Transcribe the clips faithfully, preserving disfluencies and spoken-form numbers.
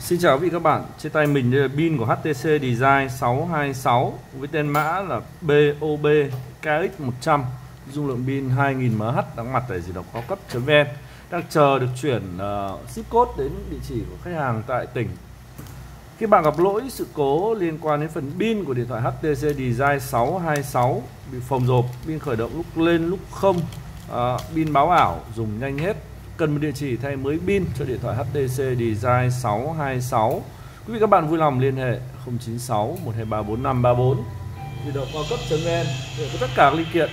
Xin chào quý vị các bạn, trên tay mình đây là pin của hát tê xê Design sáu hai sáu với tên mã là B O B K X một trăm, dung lượng pin hai nghìn mAh, đóng mặt tại di động cao cấp.vn, đang chờ được chuyển uh, ship code đến địa chỉ của khách hàng tại tỉnh. Khi bạn gặp lỗi sự cố liên quan đến phần pin của điện thoại hát tê xê Design sáu hai sáu bị phồng rộp, pin khởi động lúc lên lúc không, uh, pin báo ảo dùng nhanh hết, cần một địa chỉ thay mới pin cho điện thoại hát tê xê Design sáu hai sáu, quý vị các bạn vui lòng liên hệ không chín sáu một hai ba bốn năm ba bốn, di động cao cấp.vn để có tất cả các linh kiện.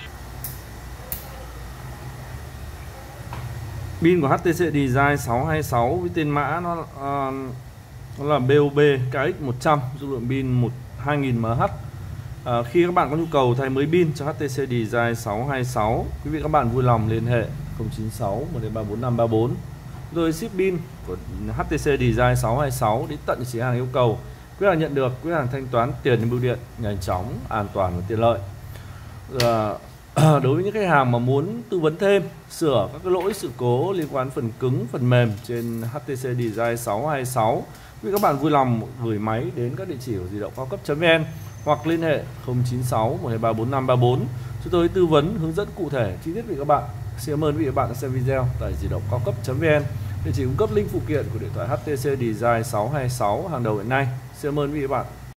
Pin của hát tê xê Design sáu hai sáu với tên mã nó, uh, nó là B O B K X một trăm, dung lượng pin hai nghìn mAh. À, khi các bạn có nhu cầu thay mới pin cho hát tê xê Design sáu hai sáu, quý vị các bạn vui lòng liên hệ không chín sáu một hai ba bốn năm ba bốn, rồi ship pin của hát tê xê Design sáu hai sáu đến tận địa chỉ hàng yêu cầu. Quý hàng nhận được, quý hàng thanh toán tiền trên bưu điện nhanh chóng, an toàn và tiện lợi. À, đối với những khách hàng mà muốn tư vấn thêm, sửa các cái lỗi sự cố liên quan phần cứng, phần mềm trên hát tê xê Design sáu hai sáu, quý vị các bạn vui lòng gửi máy đến các địa chỉ của di động cao cấp.vn hoặc liên hệ không chín sáu một hai ba bốn năm ba bốn, chúng tôi tư vấn hướng dẫn cụ thể chi tiết với các bạn. Xin cảm ơn quý vị và các bạn đã xem video tại di động cao cấp.vn, địa chỉ cung cấp link phụ kiện của điện thoại hát tê xê Design sáu hai sáu hàng đầu hiện nay. Xin cảm ơn quý vị và các bạn.